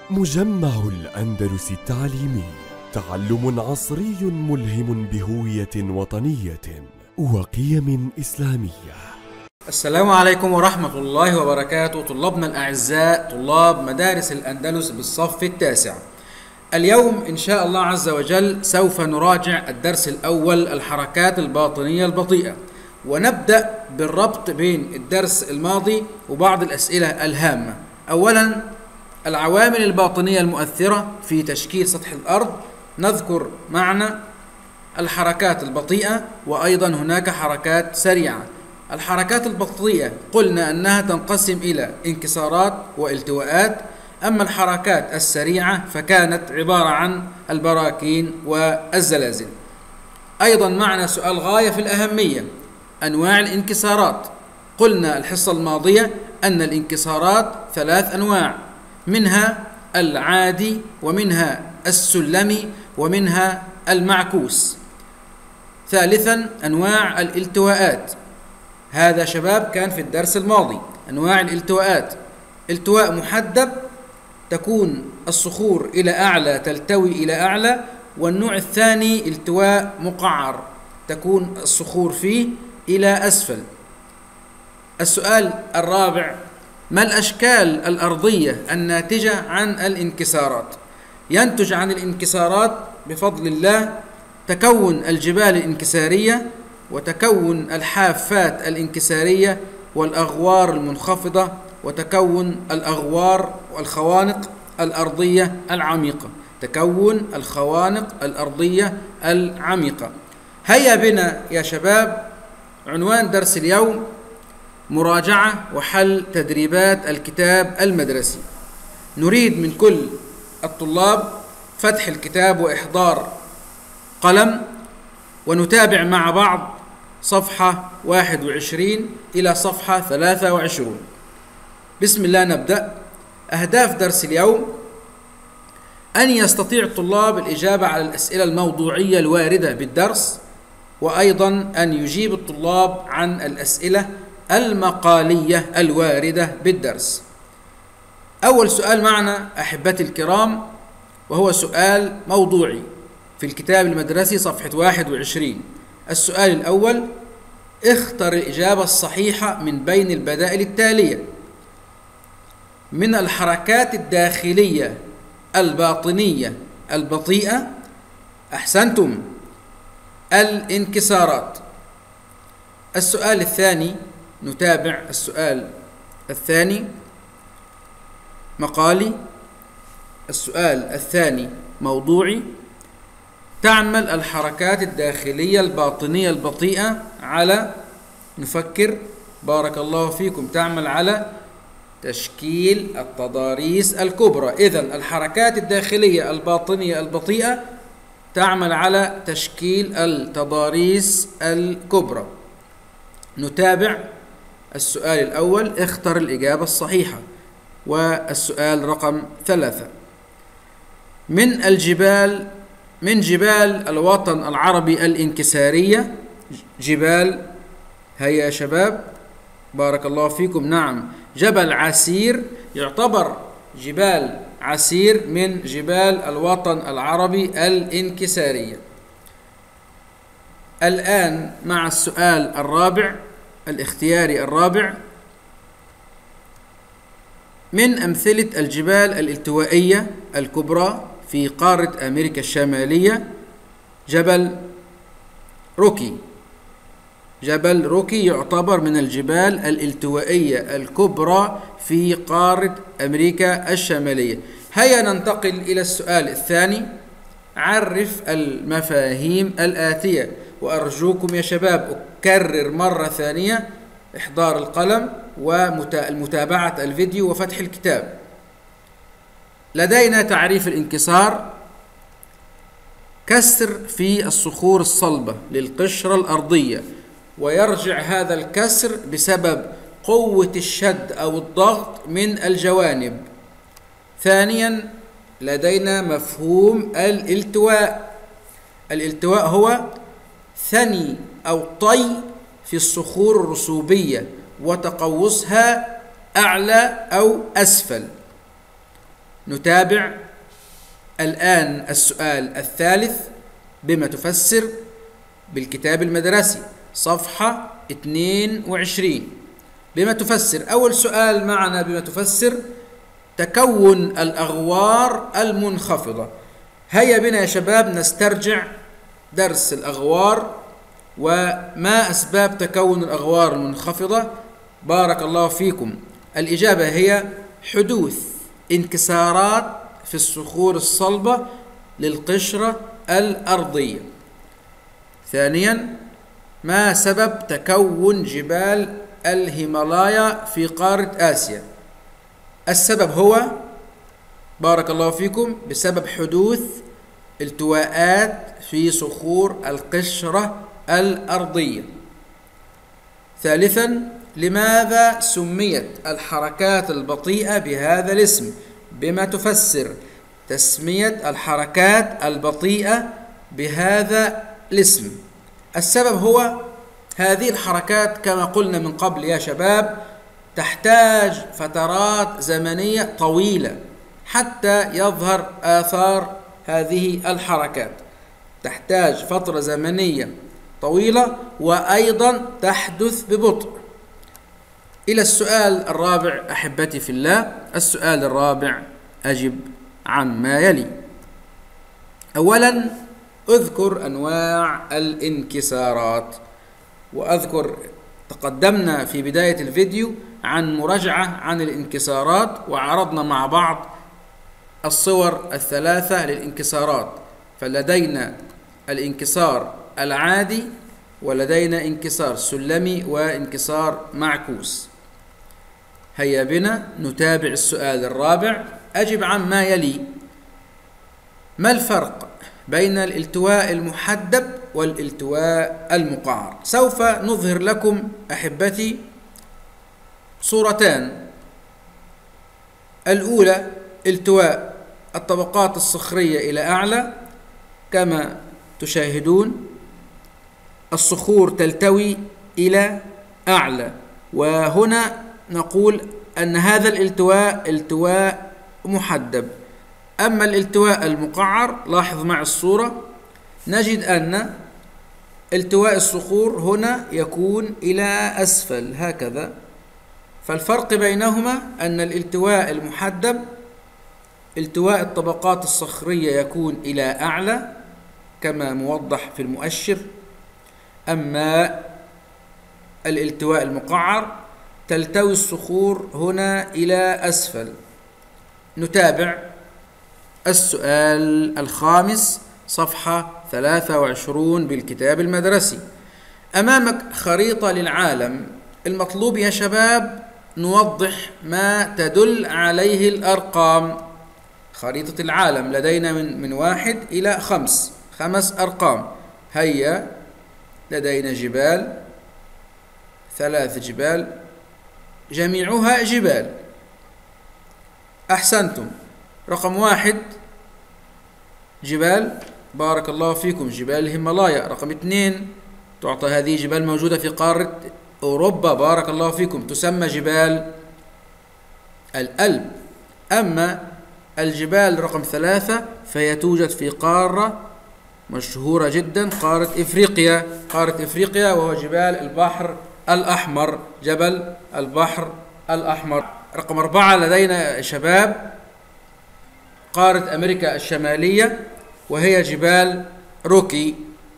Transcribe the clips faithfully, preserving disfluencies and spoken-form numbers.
مجمع الأندلس التعليمي، تعلم عصري ملهم بهوية وطنية وقيم إسلامية. السلام عليكم ورحمة الله وبركاته. طلابنا الأعزاء، طلاب مدارس الأندلس بالصف التاسع، اليوم إن شاء الله عز وجل سوف نراجع الدرس الأول، الحركات الباطنية البطيئة، ونبدأ بالربط بين الدرس الماضي وبعض الأسئلة الهامة. أولا، العوامل الباطنية المؤثرة في تشكيل سطح الأرض. نذكر معنى الحركات البطيئة، وأيضا هناك حركات سريعة. الحركات البطيئة قلنا أنها تنقسم إلى انكسارات والتواءات، أما الحركات السريعة فكانت عبارة عن البراكين والزلازل. أيضا معنا سؤال غاية في الأهمية، أنواع الانكسارات. قلنا الحصة الماضية أن الانكسارات ثلاث أنواع، منها العادي ومنها السلمي ومنها المعكوس. ثالثا، أنواع الالتواءات. هذا شباب كان في الدرس الماضي. أنواع الالتواءات: التواء محدب، تكون الصخور إلى أعلى تلتوي إلى أعلى، والنوع الثاني التواء مقعر، تكون الصخور فيه إلى أسفل. السؤال الرابع: ما الأشكال الأرضية الناتجة عن الانكسارات؟ ينتج عن الانكسارات بفضل الله تكون الجبال الانكسارية، وتكون الحافات الانكسارية، والأغوار المنخفضة، وتكون الأغوار والخوانق الأرضية العميقة. تكون الخوانق الأرضية العميقة. هيا بنا يا شباب، عنوان درس اليوم: مراجعة وحل تدريبات الكتاب المدرسي. نريد من كل الطلاب فتح الكتاب وإحضار قلم، ونتابع مع بعض صفحة واحد وعشرين إلى صفحة ثلاثة وعشرين. بسم الله نبدأ. أهداف درس اليوم: أن يستطيع الطلاب الإجابة على الأسئلة الموضوعية الواردة بالدرس، وأيضا أن يجيب الطلاب عن الأسئلة المقالية الواردة بالدرس. أول سؤال معنا أحبتي الكرام، وهو سؤال موضوعي في الكتاب المدرسي صفحة واحد وعشرين. السؤال الأول: اختر الإجابة الصحيحة من بين البدائل التالية. من الحركات الداخلية الباطنية البطيئة، أحسنتم، الانكسارات. السؤال الثاني، نتابع السؤال الثاني مقالي. السؤال الثاني موضوعي: تعمل الحركات الداخلية الباطنية البطيئة على، نفكر بارك الله فيكم، تعمل على تشكيل التضاريس الكبرى. إذن الحركات الداخلية الباطنية البطيئة تعمل على تشكيل التضاريس الكبرى. نتابع السؤال الأول، اختر الإجابة الصحيحة. والسؤال رقم ثلاثة: من الجبال من جبال الوطن العربي الانكسارية، جبال، هيا يا شباب بارك الله فيكم، نعم، جبل عسير يعتبر جبال عسير من جبال الوطن العربي الانكسارية. الآن مع السؤال الرابع الاختياري الرابع: من أمثلة الجبال الالتوائية الكبرى في قارة أمريكا الشمالية جبل روكي. جبل روكي يعتبر من الجبال الالتوائية الكبرى في قارة أمريكا الشمالية. هيا ننتقل إلى السؤال الثاني. عرف المفاهيم الآتية، وأرجوكم يا شباب أكرر مرة ثانية إحضار القلم ومتابعة الفيديو وفتح الكتاب. لدينا تعريف الانكسار: كسر في الصخور الصلبة للقشرة الأرضية، ويرجع هذا الكسر بسبب قوة الشد أو الضغط من الجوانب. ثانيا، لدينا مفهوم الالتواء. الالتواء هو ثني أو طي في الصخور الرسوبية وتقوسها أعلى أو أسفل. نتابع الآن السؤال الثالث بما تفسر بالكتاب المدرسي صفحة اثنين وعشرين. بما تفسر، أول سؤال معنا بما تفسر تكون الأغوار المنخفضة. هيا بنا يا شباب نسترجع درس الأغوار وما أسباب تكون الأغوار المنخفضة. بارك الله فيكم. الإجابة هي حدوث انكسارات في الصخور الصلبة للقشرة الأرضية. ثانيا، ما سبب تكون جبال الهيمالايا في قارة آسيا؟ السبب هو بارك الله فيكم بسبب حدوث التواءات في صخور القشرة الأرضية. ثالثا، لماذا سميت الحركات البطيئة بهذا الاسم؟ بما تفسر تسمية الحركات البطيئة بهذا الاسم. السبب هو هذه الحركات كما قلنا من قبل يا شباب تحتاج فترات زمنية طويلة حتى يظهر آثار هذه الحركات، تحتاج فترة زمنية طويلة وأيضا تحدث ببطء. إلى السؤال الرابع أحبتي في الله. السؤال الرابع أجب عما يلي. أولا، أذكر أنواع الانكسارات. وأذكر تقدمنا في بداية الفيديو عن مراجعة عن الانكسارات وعرضنا مع بعض الصور الثلاثة للانكسارات. فلدينا الانكسار العادي، ولدينا انكسار سلمي، وانكسار معكوس. هيا بنا نتابع السؤال الرابع. أجب عما يلي. ما الفرق بين الالتواء المحدب والالتواء المقعر؟ سوف نظهر لكم أحبتي صورتان. الأولى التواء الطبقات الصخرية إلى أعلى كما تشاهدون، الصخور تلتوي إلى أعلى، وهنا نقول أن هذا الالتواء التواء محدب. أما الالتواء المقعر، لاحظ مع الصورة، نجد أن التواء الصخور هنا يكون إلى أسفل هكذا. فالفرق بينهما أن الالتواء المحدب التواء الطبقات الصخرية يكون إلى أعلى كما موضح في المؤشر، أما الالتواء المقعر تلتوي الصخور هنا إلى أسفل. نتابع السؤال الخامس صفحة ثلاثة وعشرين بالكتاب المدرسي. أمامك خريطة للعالم. المطلوب يا شباب نوضح ما تدل عليه الأرقام. خريطة العالم لدينا من من واحد إلى خمس خمس أرقام. هيا لدينا جبال، ثلاث جبال جميعها جبال. أحسنتم. رقم واحد جبال، بارك الله فيكم، جبال الهيمالايا. رقم اثنين تعطى هذه جبال موجودة في قارة أوروبا، بارك الله فيكم، تسمى جبال الألب. أما الجبال رقم ثلاثة فهي توجد في قارة مشهورة جدا، قارة إفريقيا، قارة إفريقيا، وهو جبال البحر الأحمر، جبل البحر الأحمر. رقم أربعة لدينا شباب قارة أمريكا الشمالية، وهي جبال روكي.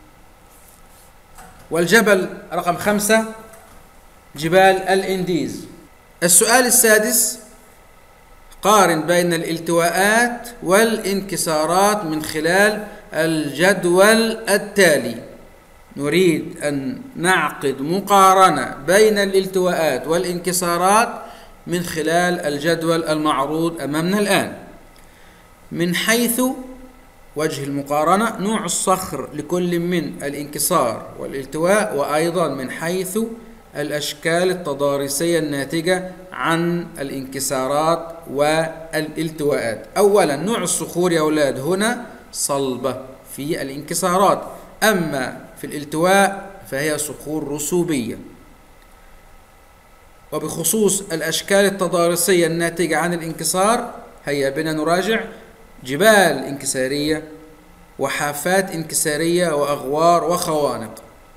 والجبل رقم خمسة جبال الإنديز. السؤال السادس، قارن بين الالتواءات والانكسارات من خلال الجدول التالي. نريد أن نعقد مقارنة بين الالتواءات والانكسارات من خلال الجدول المعروض أمامنا الآن. من حيث وجه المقارنة نوع الصخر لكل من الانكسار والالتواء، وأيضا من حيث الأشكال التضاريسية الناتجة عن الانكسارات والالتواءات. أولا نوع الصخور يا أولاد هنا صلبة في الانكسارات، أما في الالتواء فهي صخور رسوبية. وبخصوص الأشكال التضاريسية الناتجة عن الانكسار هيا بنا نراجع: جبال انكسارية وحافات انكسارية وأغوار وخوانق.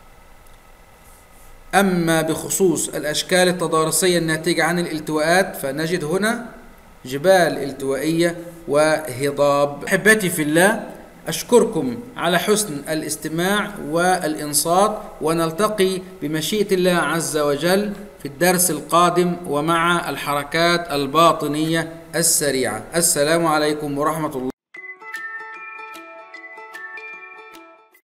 أما بخصوص الأشكال التضاريسية الناتجة عن الالتواءات فنجد هنا جبال التوائية وهضاب. أحبتي في الله، أشكركم على حسن الاستماع والإنصات، ونلتقي بمشيئة الله عز وجل في الدرس القادم ومع الحركات الباطنية السريعة. السلام عليكم ورحمة الله.